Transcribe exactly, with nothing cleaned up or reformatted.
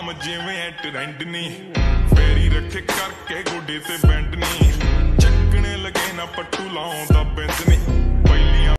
ਕੰਮ ਜਿਵੇਂ ਐ ਟ੍ਰੈਂਡ ਨੀ ਫੇਰੀ ਰੱਖੇ ਕਰਕੇ ਗੋਡੇ ਤੇ ਬੈਂਡ ਨੀ ਚੱਕਣੇ ਲਗੇ ਨਾ ਪੱਟੂ ਲਾਉਂ